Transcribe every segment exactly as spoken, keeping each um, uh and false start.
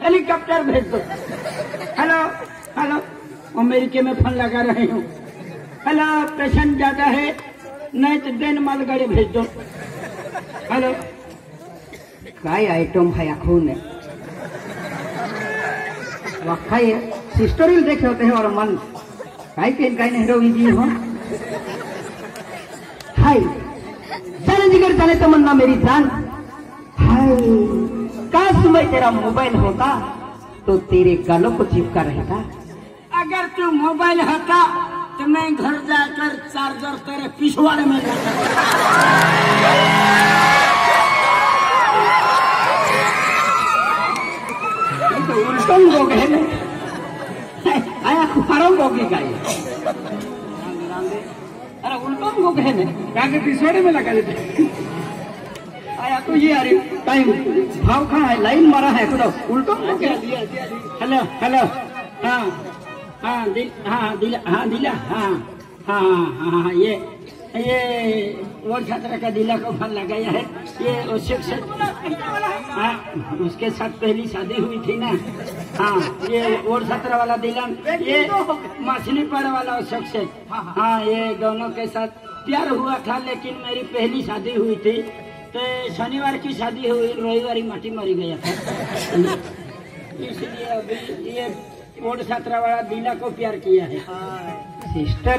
Helicopter भेज दो। Hello hello, America में फोन लगा रही हूँ। हेलो, पेशेंट ज्यादा है, नहीं तो देन मालगाड़ी भेज दो। हेलो, काय आइटम है खून है वक्खाई सिस्टोरियल देखे होते हैं और मन काय पेन काय नहीं रोगी हो। हाय जाने जिगर जाने तमन्ना मेरी जान। हाय काश मैं तेरा मोबाइल होता तो तेरे गालों को चिपका रहता। अगर तू मोबाइल होता तो मैं घर जाकर चार्जर तेरे पिछवाड़े में लगा। तो उल्टन लोग है ना, आया खुफारों को की गाय। अरे उल्टन लोग है ना, क्या पिछवाड़े में लगा देते। आया तो ये अरे टाइम भाव कहाँ है, लाइन मारा है खुदा उल्टो। हेलो हेलो, हाँ हाँ दिल हाँ दिला हाँ दिला हाँ हाँ हाँ हाँ ये ये वो छात्रा का दिला को फल लगाया है। ये उसके हाँ उसके साथ पहली शादी हुई थी ना। हाँ ये वो छात्रा वाला दिला, ये मछली पर वाला उसक से। हाँ ये दोनों के साथ प्यार हुआ था, लेकिन मेरी पहली शादी हुई थी तो शनिवार की शादी हुई, रविवार माटी मरी गया था। इसलिए अभी ये वोट छात्रा वाला दिला को प्यार किया है। सिस्टर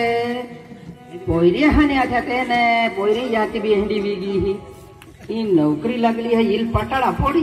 पोयरी हाने आते ने पोयरी जाती भी हंडी बीगी ही ये नौकरी लगली है इल पटाड़ा फोड़ी।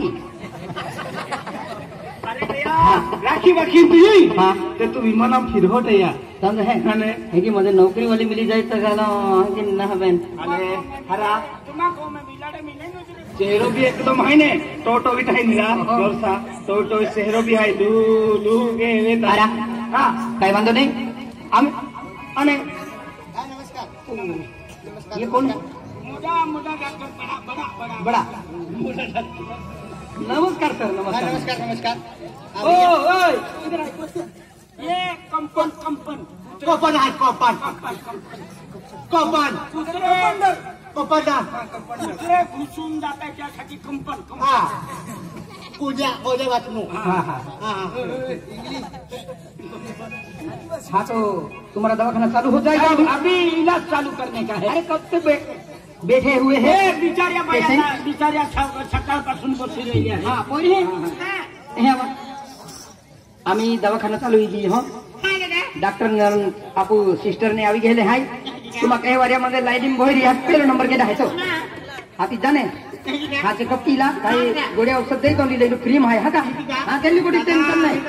राखी बाखी भी हाँ तो तू विमाना फिर होते यार समझ है खाने है कि मुझे नौकरी वाली मिली जाए तो गाना कि ना बहन। अरे हरा तुम्हारे में मिलाड़े मिलेंगे चेहरो भी एकदम है ने टोटो भी टाइम मिला वर्षा टोटो चेहरो भी है लू लू के वे तारा हां काय बांधो नहीं हम अने नमस्कार ये कौन मोटा मोटा डॉक्टर बड़ा बड़ा बड़ा नमस्कार सर नमस्कार नमस्कार नमस्कार। ओ ओए इधर आ, ये कंपन कंपन कोपन है कोपन कोपन कंपन कंपन ये घुसून जाता है क्या खाती कंपन हां पूजा पूजा बात नु हां हां हां इंग्लिश। हाँ तो तुम्हारा दवाखाना चालू हो जाएगा अभी, अभी इलाज चालू करने का है। अरे कब से बे, बैठे हुए हैं बिचारिया बिचारिया सकाळ पासून बसी रही है। हाँ कोई है आम्ही दवाखाना चालू की हो डॉक्टर आपू सिस्टर ने आवी गेले हाय तुम्हा काही वाऱ्यामध्ये लाईनिंग भोयरी हा पहिला नंबर केला आहे तो हाती जाणे हा चेकअप केला काही गोळ्या औषध देतो लिहिलेलं क्रीम आहे हा का हा त्यांनी कुठे टेन्शन नाही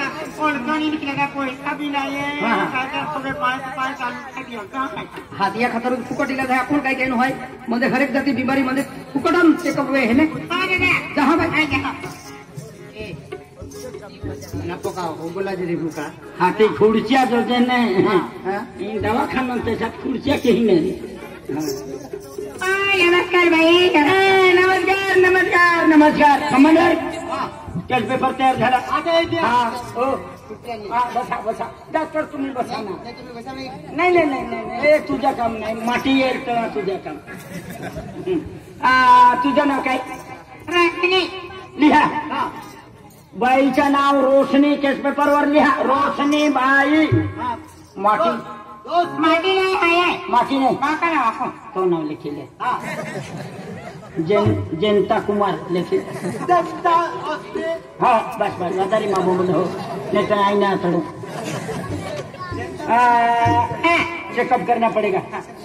हा या खातर फुकट इलाज आहे आपण काय काय नो आहे मध्ये हर एक जाती बीमारी मध्ये फुकटम चेकअप वे है ने जहां भाई नको का बोला जरी भूका हाती खुर्च्या जो ने इन दवाखाना त्याच्यात खुर्च्या काही नाही। नमस्कार भाई नमस्कार नमस्कार नमस्कार कमांडर टेस्ट पेपर तयार झाला हाँ ओ बसा बसा डॉक्टर तुम्ही बसा ना नाही नाही नाही नाही तुझं काम नाही माती येईल तर तुझं काम तुझं नाव काय रोशनी लिहा बाईचं नाव रोशनी केस पेपर वर लिहा रोशनी बाई माटी माटी नहीं है माटी नहीं का नाम तो नाम लिखिले जन जनता कुमार लिखी हाँ बस बस वदारी माँ बोल हो नहीं तो आई ना चलो चेकअप करना पड़ेगा।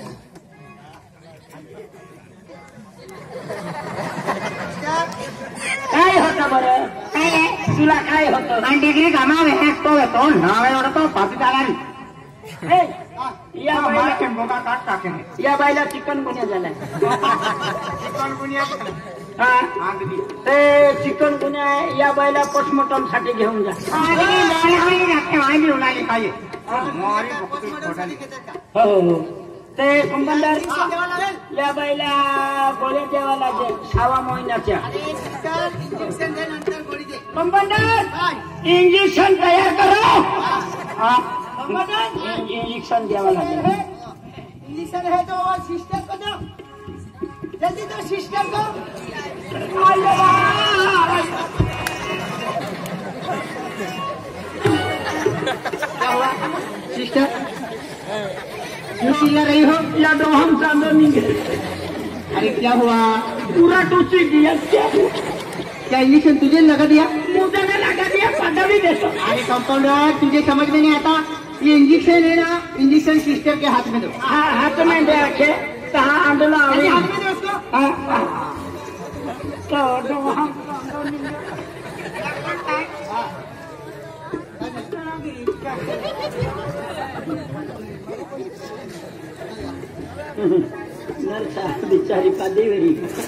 काय होतं बरं काय तुला काय होतं डिग्री कामावे तो येतो नाव एवढं तो पापी चालारी या बाईला या बाईला चिकन गुन्हा झालाय चिकन गुन्हा ते चिकन गुन्हा या बाईला पोस्टमॉर्टम साठी घेऊन जा हो हो ते कंपाऊंडर या बाईला गोळ्या द्यावा लागेल सहा महिन्याच्या कंपाऊंडर इंजेक्शन तयार करो इंजेक्शन द्यावा लागेल इंजेक्शन है तो सिस्टर को दो जल्दी दो सिस्टर को क्या हुआ सिस्टर? चिल्ला रही हो या तो हम चांदो नहीं गए? अरे क्या हुआ? पूरा टूची दिया। क्या क्या इंजेक्शन तुझे लगा दिया? मुझे ने लगा दिया, पता भी दे। अरे कंपाउंडर तुझे समझ में नहीं आता, ये इंजेक्शन है ना, इंजेक्शन सिस्टर के हाथ में दो। हाँ हाथ में दे रखे, कहाँ आंदोलन हाथ में दो उसको। तो दो हम नरसा बिचारी पादी वेरी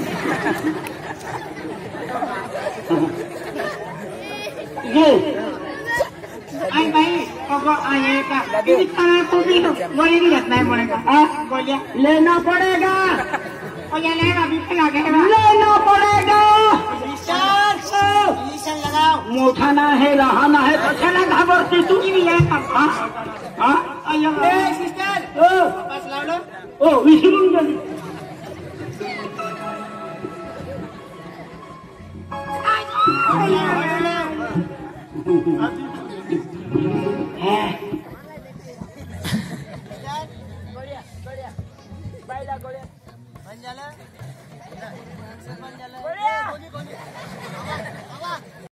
ये आई भाई अब आए का इस तरह को भी गोली भी रखना पड़ेगा। हाँ गोलियां लेना पड़ेगा और ये लेना भी लगेगा, लेना पड़ेगा। इंजेक्शन लगाओ, मोटा ना है रहा ना है तो चला घबरती तू भी है। हाँ हाँ आइयो सिस्टर ओ बस लाओ लो ओ विश्रुम जल्दी है गोलियां गोलियां बाइला गोलियां बन जाला बन जाला गोलियां गोली गोली